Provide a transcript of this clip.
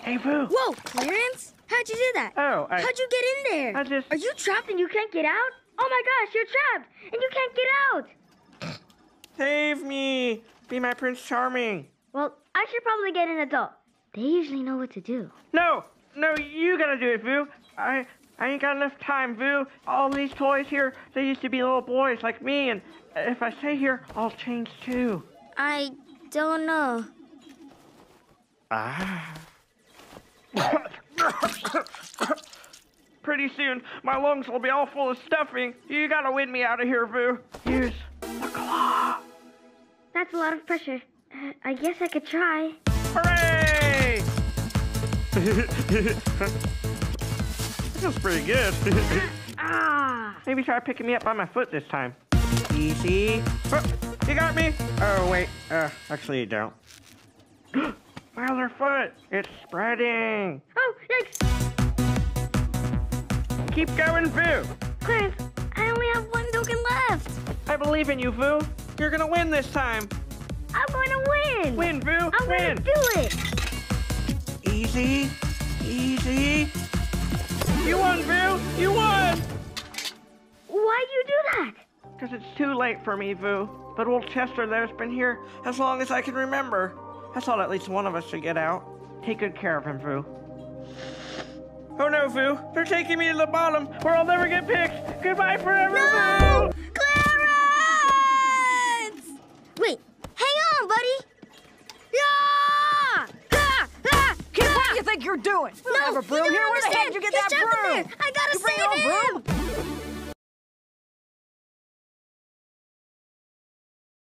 Hey, Vu. Whoa, Clarence! How'd you do that? Oh, How'd you get in there? Are you trapped and you can't get out? Oh my gosh, you're trapped and you can't get out! Save me! Be my Prince Charming. Well, I should probably get an adult. They usually know what to do. No, you gotta do it, Vu. I ain't got enough time, Vu. All these toys here, they used to be little boys like me, and if I stay here, I'll change too. I don't know. Pretty soon, my lungs will be all full of stuffing. You gotta win me out of here, Vu. Use the claw. That's a lot of pressure. I guess I could try. Hooray! That feels pretty good. Maybe try picking me up by my foot this time. Easy. Oh, you got me? Oh, wait. Actually, you don't. My other foot. It's spreading. Oh, yikes! Keep going, Vu. Clarence, I only have one token left. I believe in you, Vu. You're gonna win this time. I'm going to win. Win, Vu. I'm win. going to do it. Easy. Easy. You won, Vu. You won. Why'd you do that? Because it's too late for me, Vu. But old Chester there's been here as long as I can remember. I thought at least one of us should get out. Take good care of him, Vu. Oh no, Vu. They're taking me to the bottom where I'll never get picked. Goodbye forever, No! Vu. Clarence! Wait, hang on, buddy. Yeah! Kid, what do you think you're doing? We don't have a broom here. Where the heck did you get that broom? I gotta You bring save your own him! broom?